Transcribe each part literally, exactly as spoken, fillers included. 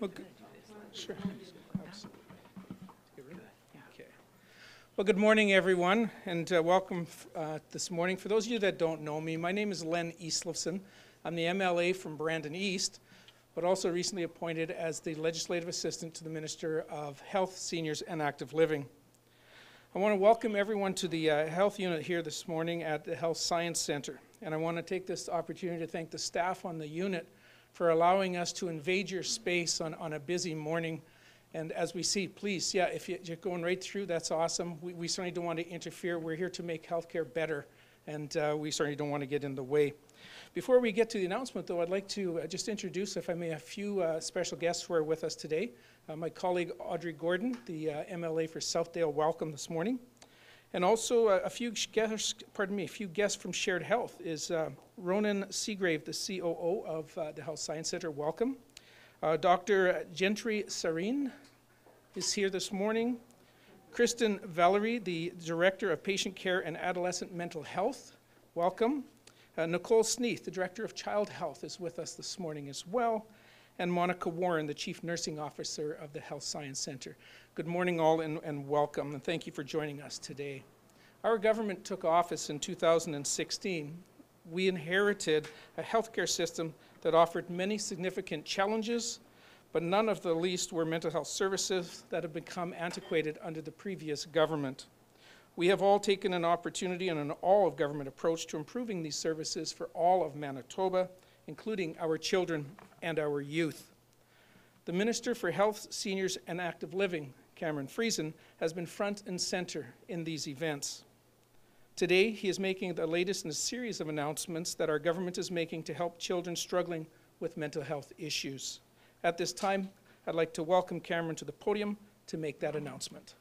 Well, good. Sure. Absolutely. Okay. Well, good morning, everyone, and uh, welcome uh, this morning. For those of you that don't know me, my name is Len Eastlifson. I'm the M L A from Brandon East, but also recently appointed as the Legislative Assistant to the Minister of Health, Seniors, and Active Living. I want to welcome everyone to the uh, health unit here this morning at the Health Science Centre, and I want to take this opportunity to thank the staff on the unit for allowing us to invade your space on, on a busy morning. And as we see, please, yeah, if you, you're going right through, that's awesome. We, we certainly don't want to interfere. We're here to make healthcare better, and uh, we certainly don't want to get in the way. Before we get to the announcement, though, I'd like to uh, just introduce, if I may, a few uh, special guests who are with us today. Uh, my colleague Audrey Gordon, the uh, M L A for Southdale, welcome this morning. And also uh, a few guests, pardon me, a few guests from Shared Health is uh, Ronan Seagrave, the C O O of uh, the Health Science Centre, welcome. Uh, Doctor Gentry Sareen is here this morning. Kristen Valerie, the Director of Patient Care and Adolescent Mental Health, welcome. Uh, Nicole Sneath, the Director of Child Health, is with us this morning as well. And Monica Warren, the Chief Nursing Officer of the Health Science Centre. Good morning all and, and welcome, and thank you for joining us today. Our government took office in two thousand sixteen. We inherited a healthcare system that offered many significant challenges, but none of the least were mental health services that have become antiquated under the previous government. We have all taken an opportunity and an all-of-government approach to improving these services for all of Manitoba, including our children and our youth. The Minister for Health, Seniors, and Active Living, Cameron Friesen, has been front and center in these events. Today, he is making the latest in a series of announcements that our government is making to help children struggling with mental health issues. At this time, I'd like to welcome Cameron to the podium to make that announcement.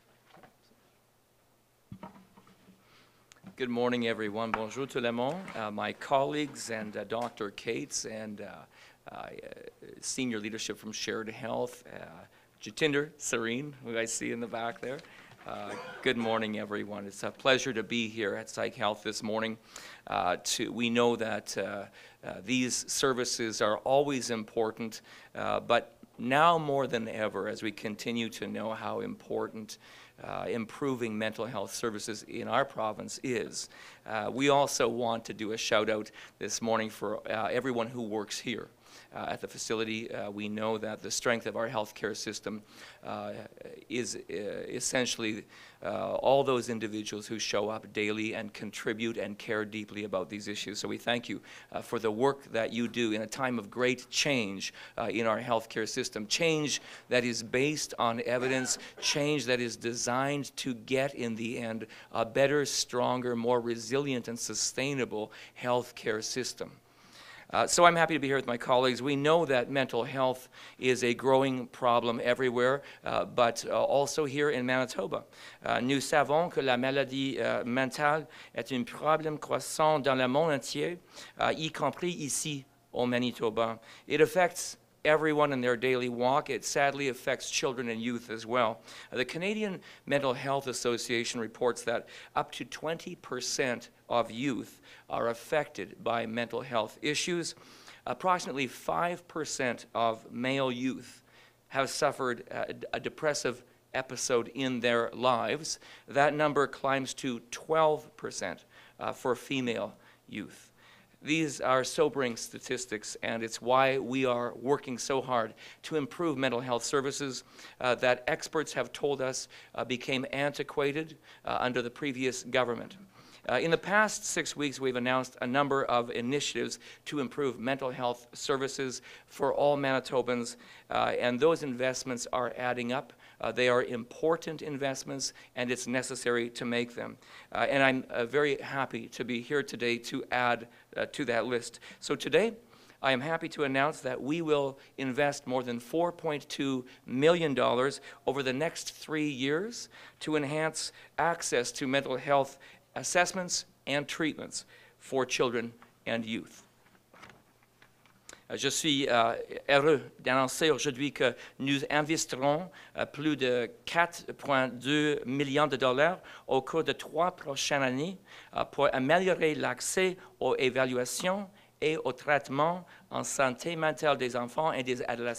Good morning, everyone. Bonjour tout le monde. Uh, my colleagues and uh, Doctor Katz and uh, uh, senior leadership from Shared Health, uh, Jatinder Sareen, who I see in the back there. Uh, good morning, everyone. It's a pleasure to be here at Psych Health this morning. Uh, to, we know that uh, uh, these services are always important, uh, but now more than ever, as we continue to know how important Uh, improving mental health services in our province is. Uh, we also want to do a shout out this morning for uh, everyone who works here uh, at the facility. Uh, we know that the strength of our healthcare system uh, is uh, essentially uh, all those individuals who show up daily and contribute and care deeply about these issues. So we thank you uh, for the work that you do in a time of great change uh, in our healthcare system. Change that is based on evidence, change that is designed to get, in the end, a better, stronger, more resilient and sustainable healthcare system. Uh, so I'm happy to be here with my colleagues. We know that mental health is a growing problem everywhere, uh, but uh, also here in Manitoba. Uh, nous savons que la maladie uh, mentale est un problème croissant dans le monde entier, uh, y compris ici au Manitoba. It affects everyone in their daily walk. It sadly affects children and youth as well. Uh, the Canadian Mental Health Association reports that up to twenty percent of youth are affected by mental health issues. Approximately five percent of male youth have suffered a, a depressive episode in their lives. That number climbs to twelve percent uh, for female youth. These are sobering statistics, and it's why we are working so hard to improve mental health services uh, that experts have told us uh, became antiquated uh, under the previous government. Uh, in the past six weeks, we've announced a number of initiatives to improve mental health services for all Manitobans, uh, and those investments are adding up. Uh, they are important investments, and it's necessary to make them. Uh, and I'm uh, very happy to be here today to add uh, to that list. So today, I am happy to announce that we will invest more than four point two million dollars over the next three years to enhance access to mental health assessments and treatments for children and youth. Je suis euh, heureux d'annoncer aujourd'hui que nous investirons euh, plus de quatre virgule deux millions de dollars au cours de trois prochaines années euh, pour améliorer l'accès aux évaluations et au traitement en santé mentale des enfants et des adolescents.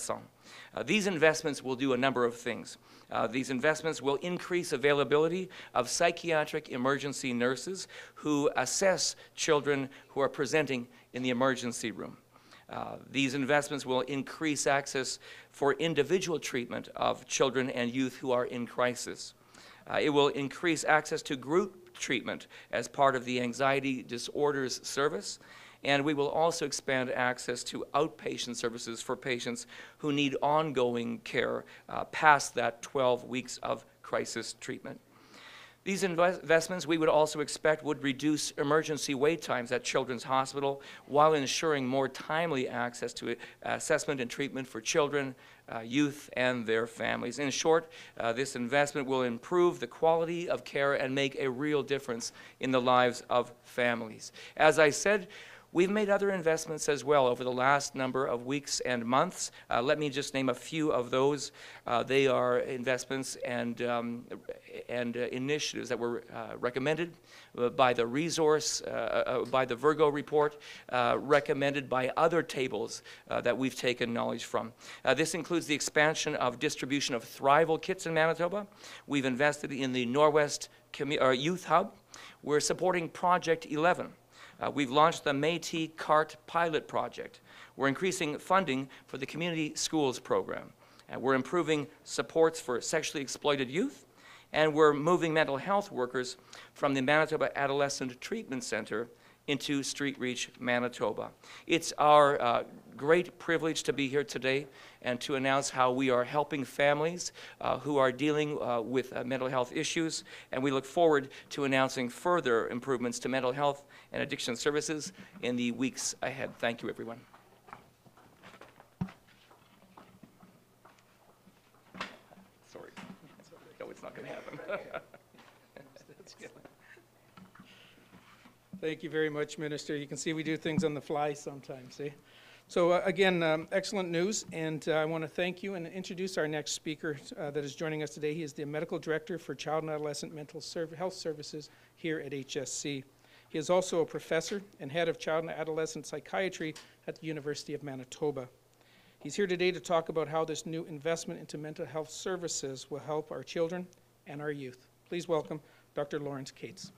Uh, these investments will do a number of things. Uh, these investments will increase availability of psychiatric emergency nurses who assess children who are presenting in the emergency room. Uh, these investments will increase access for individual treatment of children and youth who are in crisis. Uh, it will increase access to group treatment as part of the Anxiety Disorders Service, and we will also expand access to outpatient services for patients who need ongoing care uh, past that twelve weeks of crisis treatment. These investments we would also expect would reduce emergency wait times at Children's Hospital while ensuring more timely access to assessment and treatment for children, uh, youth, and their families. In short, uh, this investment will improve the quality of care and make a real difference in the lives of families. As I said, we've made other investments as well over the last number of weeks and months. Uh, let me just name a few of those. Uh, they are investments and, um, and uh, initiatives that were uh, recommended uh, by the resource, uh, uh, by the Virgo report, uh, recommended by other tables uh, that we've taken knowledge from. Uh, this includes the expansion of distribution of Thrival kits in Manitoba. We've invested in the Norwest Commu- uh, Youth Hub. We're supporting Project eleven. Uh, we've launched the Métis CART pilot project. We're increasing funding for the Community Schools program. Uh, we're improving supports for sexually exploited youth, and we're moving mental health workers from the Manitoba Adolescent Treatment Centre into Street Reach Manitoba. It's our uh, great privilege to be here today and to announce how we are helping families uh, who are dealing uh, with uh, mental health issues, and we look forward to announcing further improvements to mental health and addiction services in the weeks ahead. Thank you, everyone. Sorry. No, it's not going to happen. Thank you very much, Minister. You can see we do things on the fly sometimes, eh? So uh, again, um, excellent news, and uh, I want to thank you and introduce our next speaker uh, that is joining us today. He is the Medical Director for Child and Adolescent Mental Serv- Health Services here at H S C. He is also a professor and head of Child and Adolescent Psychiatry at the University of Manitoba. He's here today to talk about how this new investment into mental health services will help our children and our youth. Please welcome Doctor Laurence Katz.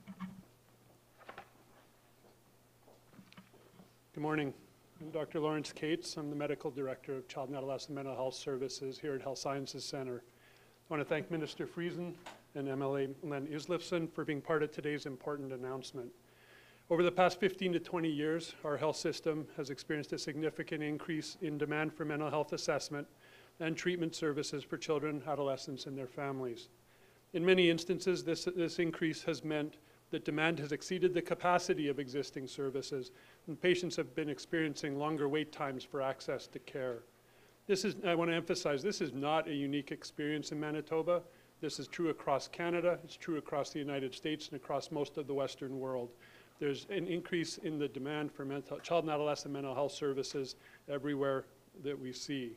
Good morning. I'm Doctor Laurence Katz. I'm the Medical Director of Child and Adolescent Mental Health Services here at Health Sciences Centre. I want to thank Minister Friesen and M L A Len Islifson for being part of today's important announcement. Over the past fifteen to twenty years, our health system has experienced a significant increase in demand for mental health assessment and treatment services for children, adolescents, and their families. In many instances, this, this increase has meant that demand has exceeded the capacity of existing services, and patients have been experiencing longer wait times for access to care. This is, I want to emphasize, this is not a unique experience in Manitoba. This is true across Canada, it's true across the United States, and across most of the Western world. There's an increase in the demand for mental, child and adolescent mental health services everywhere that we see.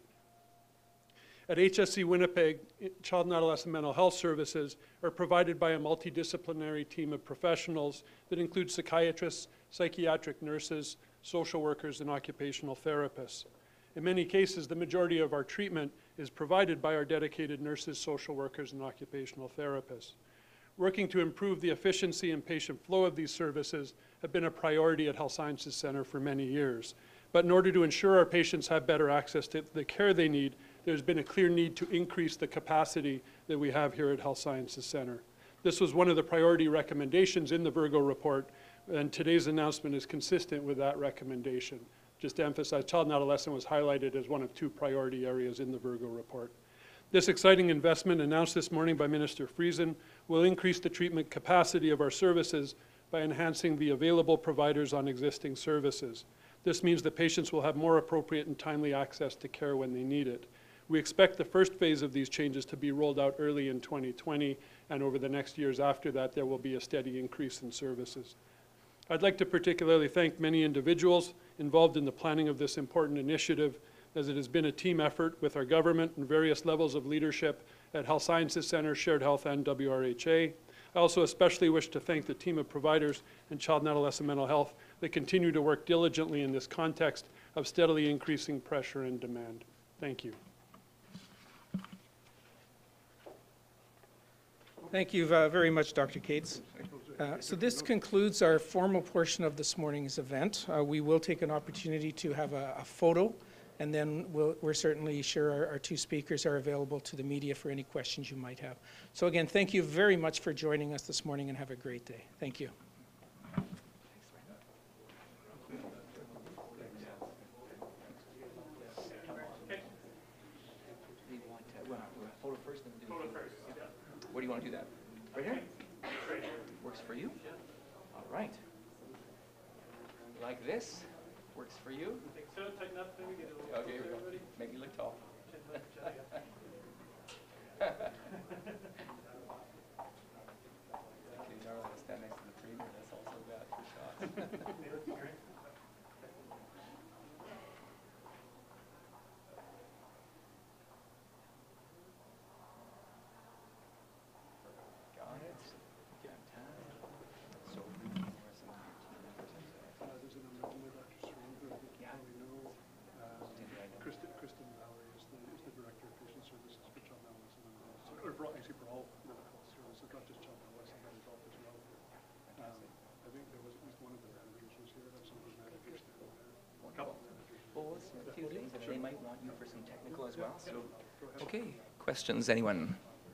At H S C Winnipeg, child and adolescent mental health services are provided by a multidisciplinary team of professionals that include psychiatrists, psychiatric nurses, social workers, and occupational therapists. In many cases, the majority of our treatment is provided by our dedicated nurses, social workers, and occupational therapists. Working to improve the efficiency and patient flow of these services have been a priority at Health Sciences Centre for many years. But in order to ensure our patients have better access to the care they need, there's been a clear need to increase the capacity that we have here at Health Sciences Centre. This was one of the priority recommendations in the Virgo report, and today's announcement is consistent with that recommendation. Just to emphasize, child and adolescent was highlighted as one of two priority areas in the Virgo report. This exciting investment announced this morning by Minister Friesen will increase the treatment capacity of our services by enhancing the available providers on existing services. This means that patients will have more appropriate and timely access to care when they need it. We expect the first phase of these changes to be rolled out early in twenty twenty, and over the next years after that, there will be a steady increase in services. I'd like to particularly thank many individuals involved in the planning of this important initiative, as it has been a team effort with our government and various levels of leadership at Health Sciences Centre, Shared Health, and W R H A. I also especially wish to thank the team of providers in child and adolescent mental health that continue to work diligently in this context of steadily increasing pressure and demand. Thank you. Thank you uh, very much, Doctor Katz. Uh, so this concludes our formal portion of this morning's event. Uh, we will take an opportunity to have a, a photo, and then we'll, we're certainly sure our, our two speakers are available to the media for any questions you might have. So again, thank you very much for joining us this morning, and have a great day. Thank you. Where do you want to do that? Right here? Works for you? All right. Like this? Works for you? I think so. Tighten up. Maybe get a little Okay, here we go. Make me look tall. Okay, Darla, let's stand next to the premier. That's also bad for shots. Got it. Get time. So we can hear some of your team members and stuff. Uh, there's an amendment, Doctor Swain, who I think you probably know. Um, Kristen, Kristen Valerie is the, is the Director of Patient Services for Child Adolescent Mental Health. So, or for, all- actually for all mental health services, not just child adolescent, but adult as well. Um, I think there was at least one of the managers was here, that's some of the managers that were there. A couple of managers. Well, we'll see a few things, and they might want you for some technical as well, so. Okay, questions, anyone?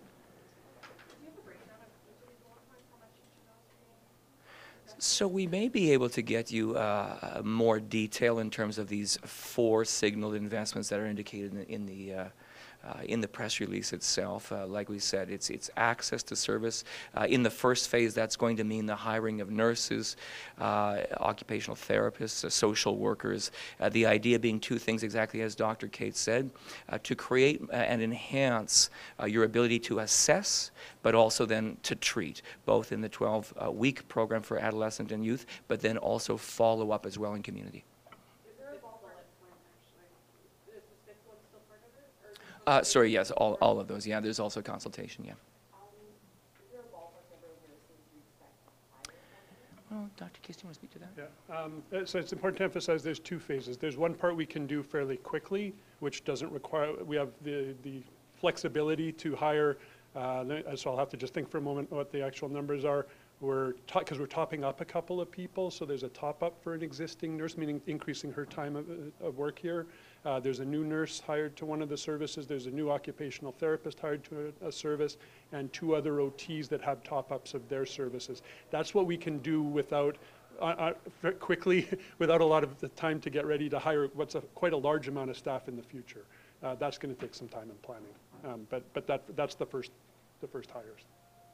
So we may be able to get you uh, more detail in terms of these four signaled investments that are indicated in, in the uh, uh, in the press release itself. Uh, like we said, it's it's access to service. Uh, in the first phase, that's going to mean the hiring of nurses, uh, occupational therapists, uh, social workers. Uh, the idea being two things, exactly as Doctor Katz said, uh, to create and enhance uh, your ability to assess, but also then to treat, both in the twelve-week program for adolescent and youth, but then also follow up as well in community. Is there a ballpark point, actually? Is the fifth one still part of it? Or is it- Uh, sorry, yes, all, all of those. Yeah, there's also consultation, yeah. Um, is there a ballpark number of nurses you expect to hire? Well, Doctor Katz, do you want to speak to that? Yeah, um, uh, so it's important to emphasize there's two phases. There's one part we can do fairly quickly, which doesn't require, we have the, the flexibility to hire, uh, so I'll have to just think for a moment what the actual numbers are. We're, because we're topping up a couple of people, so there's a top up for an existing nurse, meaning increasing her time of, of work here. Uh, there's a new nurse hired to one of the services. There's a new occupational therapist hired to a, a service, and two other O Ts that have top ups of their services. That's what we can do without, uh, uh, quickly, without a lot of the time to get ready to hire what's a, quite a large amount of staff in the future. Uh, that's going to take some time and planning, um, but but that that's the first the first hires.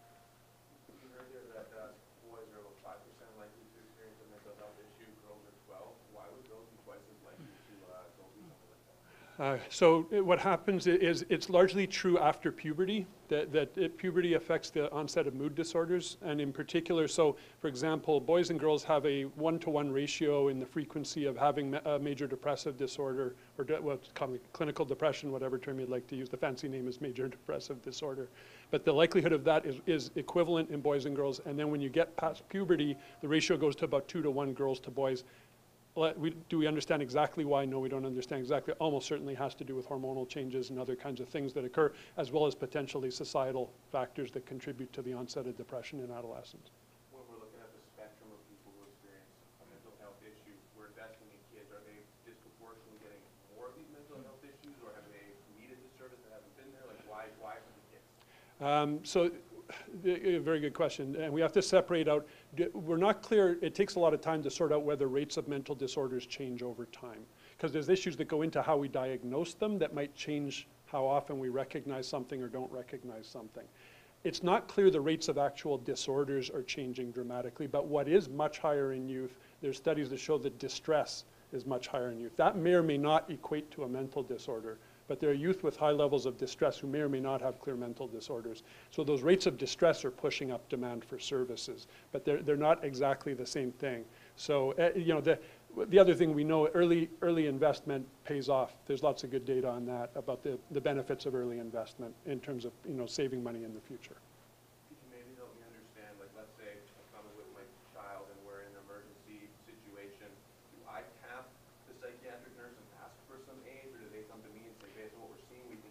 You heard there that uh, boys are about five percent likely to experience a mental health issue, girls are twelve. Why would girls be twice as likely to uh, go through something like that? Uh, so uh, what happens i- is it's largely true after puberty, that, that it, puberty affects the onset of mood disorders, and in particular, so for example, boys and girls have a one-to-one ratio in the frequency of having ma- a major depressive disorder, or de- what's called clinical depression, whatever term you'd like to use. The fancy name is major depressive disorder. But the likelihood of that is, is equivalent in boys and girls, and then when you get past puberty, the ratio goes to about two to one girls to boys. Let- we- Do we understand exactly why? No, we don't understand exactly. Almost certainly has to do with hormonal changes and other kinds of things that occur, as well as potentially societal factors that contribute to the onset of depression in adolescence. When we're looking at the spectrum of people who experience a mental health issue, we're investing in kids. Are they disproportionately getting more of these mental health issues, or have they needed the service that haven't been there? Like, why, why for the kids? Um, So, the- a very good question, and we have to separate out, d- we're not clear, it takes a lot of time to sort out whether rates of mental disorders change over time. Because there's issues that go into how we diagnose them that might change how often we recognize something or don't recognize something. It's not clear the rates of actual disorders are changing dramatically, but what is much higher in youth, there's studies that show that distress is much higher in youth. That may or may not equate to a mental disorder, but there are youth with high levels of distress who may or may not have clear mental disorders. So those rates of distress are pushing up demand for services, but they're, they're not exactly the same thing. So, uh, you know, the, the other thing we know, early, early investment pays off. There's lots of good data on that, about the, the benefits of early investment in terms of, you know, saving money in the future. Could you maybe help me understand, like, let's say I'm coming with my child and we're in an emergency situation. Do I tap the psychiatric nurse and ask for some aid, or do they come to me and say, based on what we're seeing, we think you might need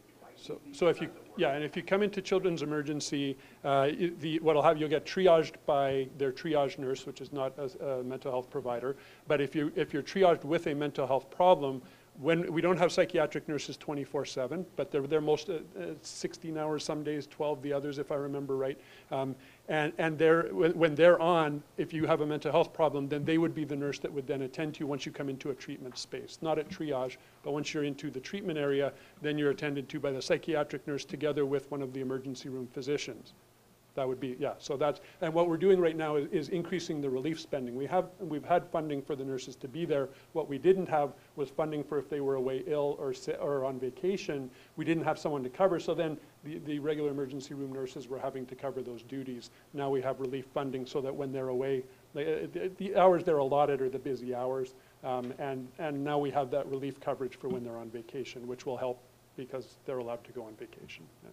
So, so if you, yeah, and if you come into children's emergency, uh, y- the, what'll have, you'll get triaged by their triage nurse, which is not a, a mental health provider. But if you, if you're triaged with a mental health problem, when, we don't have psychiatric nurses twenty-four seven, but they're, they're most, uh, uh, sixteen hours some days, twelve the others, if I remember right. Um, and, and they're, when, when they're on, if you have a mental health problem, then they would be the nurse that would then attend to you once you come into a treatment space. Not at triage, but once you're into the treatment area, then you're attended to by the psychiatric nurse together with one of the emergency room physicians. That would be, yeah, so that's, and what we're doing right now is, is increasing the relief spending. We have, we've had funding for the nurses to be there. What we didn't have was funding for if they were away ill or, si or on vacation. We didn't have someone to cover, so then the, the regular emergency room nurses were having to cover those duties. Now we have relief funding so that when they're away, they, the, the hours they're allotted are the busy hours, um, and, and now we have that relief coverage for when they're on vacation, which will help because they're allowed to go on vacation. Yeah.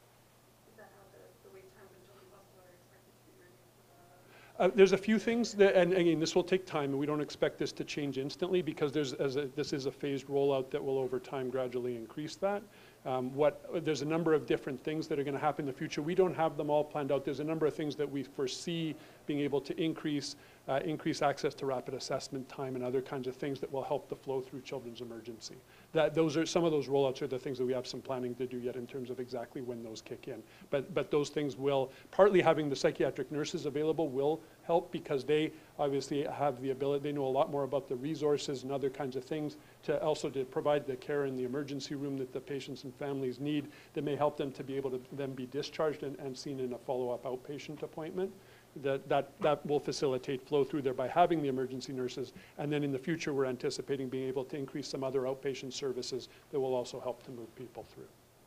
Uh, there's a few things that, and again, this will take time, and we don't expect this to change instantly because there's, as a, this is a phased rollout that will over time gradually increase that. Um, what, there's a number of different things that are going to happen in the future. We don't have them all planned out. There's a number of things that we foresee being able to increase, uh, increase access to rapid assessment time and other kinds of things that will help the flow through children's emergency. That, those are, some of those rollouts are the things that we have some planning to do yet in terms of exactly when those kick in. But, but those things will, partly having the psychiatric nurses available will help because they obviously have the ability, they know a lot more about the resources and other kinds of things to also to provide the care in the emergency room that the patients and families need that may help them to be able to then be discharged and, and seen in a follow-up outpatient appointment. That, that, that will facilitate flow through there by having the emergency nurses. And then in the future, we're anticipating being able to increase some other outpatient services that will also help to move people through.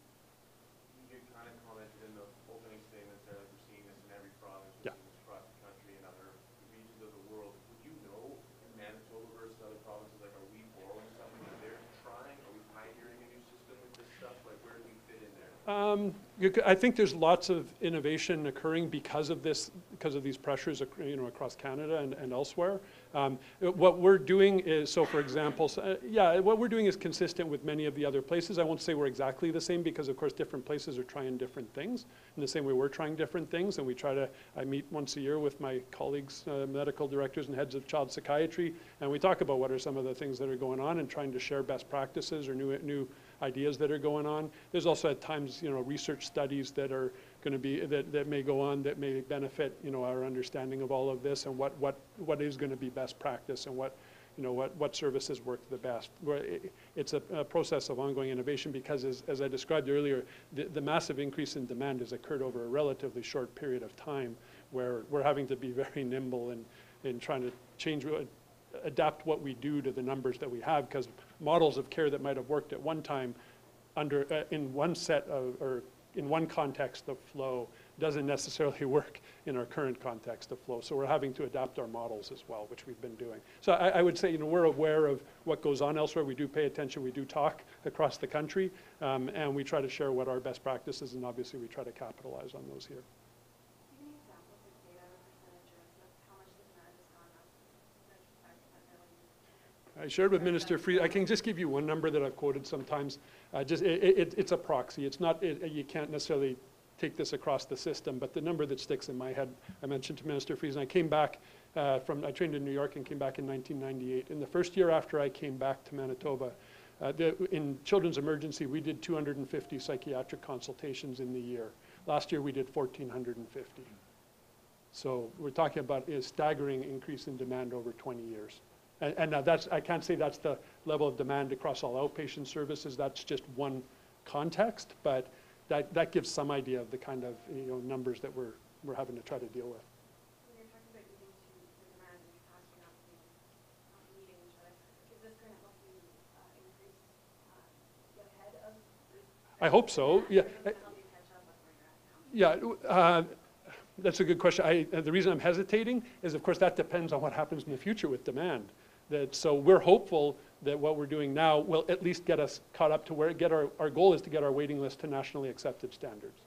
You kind of commented in the opening statements there, like we're seeing this in every province, we're Yeah. seeing this across the country and other regions of the world. Would you know in Manitoba versus other provinces, like are we borrowing something that they're trying? Are we pioneering a new system with this stuff? Like where do we fit in there? Um, you c I think there's lots of innovation occurring because of this, because of these pressures, ac you know, across Canada and, and elsewhere. Um, what we're doing is, so for example, so, uh, yeah, what we're doing is consistent with many of the other places. I won't say we're exactly the same because, of course, different places are trying different things. In the same way, we're trying different things, and we try to. I meet once a year with my colleagues, uh, medical directors and heads of child psychiatry, and we talk about what are some of the things that are going on and trying to share best practices or new new ideas that are going on. There's also at times, you know, research studies that are going to be, that, that may go on that may benefit, you know, our understanding of all of this and what, what, what is going to be best practice and what, you know, what, what services work the best. It's a, a process of ongoing innovation because as, as I described earlier, the, the massive increase in demand has occurred over a relatively short period of time where we're having to be very nimble in, in trying to change, adapt what we do to the numbers that we have because models of care that might have worked at one time under, uh, in one set of, or in one context of flow doesn't necessarily work in our current context of flow. So we're having to adapt our models as well, which we've been doing. So I, I would say, you know, we're aware of what goes on elsewhere. We do pay attention. We do talk across the country, um, and we try to share what our best practices, and obviously we try to capitalize on those here. Do you have any examples of data or percentages of how much the demand has gone up since five percent early? I shared with Minister Friesen. I can just give you one number that I've quoted sometimes. Uh, just it, it, it's a proxy. It's not. It, you can't necessarily take this across the system. But the number that sticks in my head, I mentioned to Minister Friesen. I came back uh, from. I trained in New York and came back in nineteen ninety-eight. In the first year after I came back to Manitoba, uh, the, in children's emergency, we did two hundred fifty psychiatric consultations in the year. Last year we did one thousand four hundred fifty. So we're talking about a staggering increase in demand over twenty years. And, and now that's, I can't say that's the level of demand across all outpatient services. That's just one context, but that, that gives some idea of the kind of, you know, numbers that we're, we're having to try to deal with. When you're talking about using to the demand and capacity not being, not meeting each other, is this going to help you uh, increase, uh, get ahead of this? I hope so, yeah. Is it going to help you catch up with where you're at now? Yeah, uh, that's a good question. I, uh, the reason I'm hesitating is, of course, that depends on what happens in the future with demand. That, so we're hopeful that what we're doing now will at least get us caught up to where, get our, our goal is to get our waiting list to nationally accepted standards.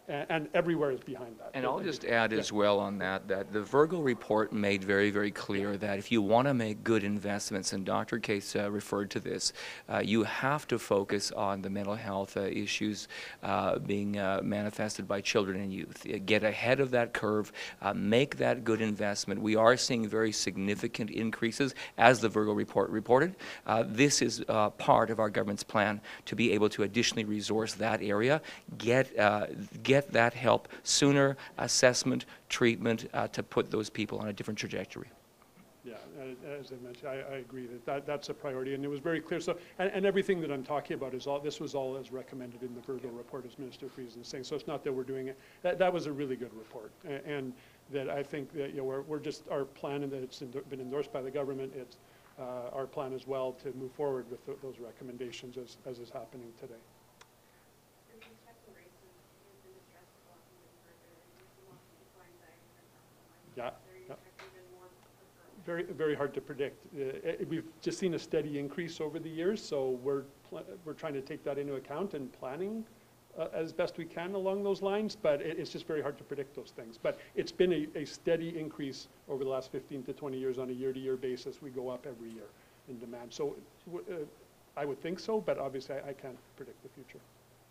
and, and everywhere is behind that. And I I'll think just it- add yeah. as well on that, that the Virgo report made very, very clear that if you want to make good investments, and Doctor Case uh, referred to this, uh, you have to focus on the mental health uh, issues uh, being uh, manifested by children and youth. Uh, Get ahead of that curve, uh, make that good investment. We are seeing very significant increases, as the Virgo report reported. Uh, this is uh, part of our government's plan to be able to additionally resource that area, get, uh, get that help sooner, assessment, treatment, uh, to put those people on a different trajectory. Yeah, uh, as I mentioned, I, I agree that, that that's a priority, and it was very clear. So, and, and everything that I'm talking about is all, this was all as recommended in the Virgo report, as Minister Friesen is saying. So it's not that we're doing it. That, that was a really good report, and, and that I think that, you know, we're, we're just, our plan, and that it's endo- been endorsed by the government, it's uh, our plan as well to move forward with th those recommendations as, as is happening today. And with respect to races, you've been distressed a lot from the further, you want to decline diagnosis. Yeah, Are you yeah. expecting even more occur? Very, very hard to predict. Uh, eh, we've just seen a steady increase over the years, so we're pl we're trying to take that into account and planning uh, as best we can along those lines. But it, it's just very hard to predict those things. But it's been a, a steady increase over the last fifteen to twenty years on a year-to-year basis. We go up every year in demand. So w uh, I would think so, but obviously I, I can't predict the future.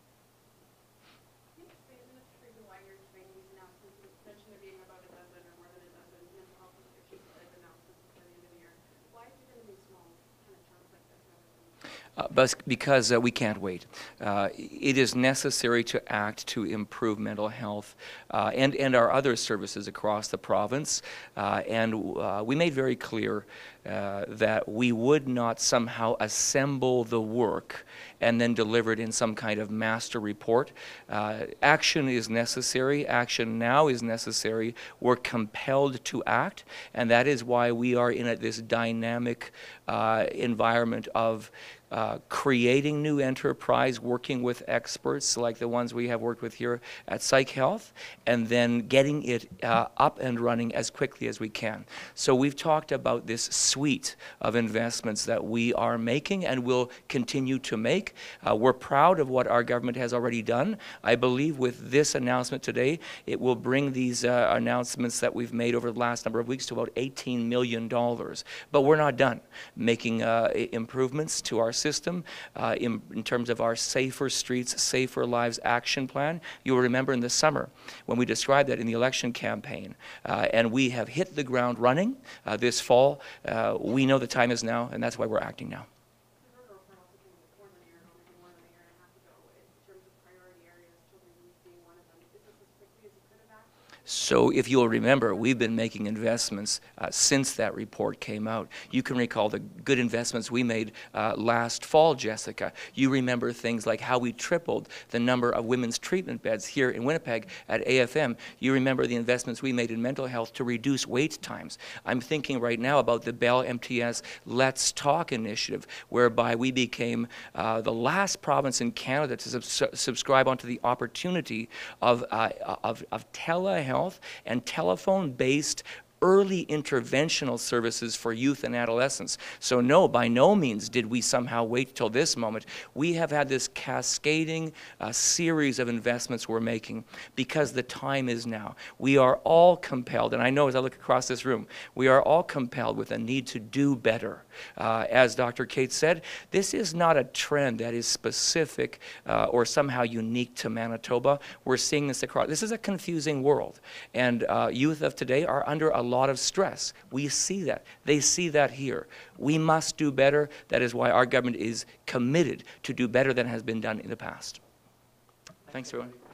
Can you explain, Mister Friesen, why you're making these announcements? You mentioned there being about a dozen or more than a dozen mental health issues that have announced before the end of the year. Why is it going to be small kind of chunks like this rather than? Uh, but because uh, we can't wait. Uh, it is necessary to act to improve mental health uh, and, and our other services across the province. Uh, and uh, we made very clear uh, that we would not somehow assemble the work and then deliver it in some kind of master report. Uh, action is necessary. Action now is necessary. We're compelled to act, and that is why we are in a, this dynamic uh, environment of Uh, creating new enterprise, working with experts like the ones we have worked with here at Psych Health, and then getting it uh, up and running as quickly as we can. So we've talked about this suite of investments that we are making and will continue to make. Uh, we're proud of what our government has already done. I believe with this announcement today, it will bring these uh, announcements that we've made over the last number of weeks to about eighteen million dollars. But we're not done making uh, improvements to our system uh, in, in terms of our Safer Streets, Safer Lives action plan. You will remember in the summer when we described that in the election campaign, uh, and we have hit the ground running uh, this fall. Uh, we know the time is now, and that's why we're acting now. The Virgo report also came more than a year ago, maybe more than a year and a half ago, in terms of priority areas, children and youth being one of them. Is this as quickly as you could have acted? So if you'll remember, we've been making investments uh, since that report came out. You can recall the good investments we made uh, last fall, Jessica. You remember things like how we tripled the number of women's treatment beds here in Winnipeg at A F M. You remember the investments we made in mental health to reduce wait times. I'm thinking right now about the Bell M T S Let's Talk initiative, whereby we became uh, the last province in Canada to subs subscribe onto the opportunity of, uh, of, of telehealth and telephone-based early interventional services for youth and adolescents. So no, by no means did we somehow wait till this moment. We have had this cascading uh, series of investments we're making because the time is now. We are all compelled, and I know as I look across this room, we are all compelled with a need to do better. Uh, as Doctor Katz said, this is not a trend that is specific uh, or somehow unique to Manitoba. We're seeing this across. This is a confusing world, and uh, youth of today are under a lot of stress. We see that. They see that here. We must do better. That is why our government is committed to do better than has been done in the past. Thanks, everyone.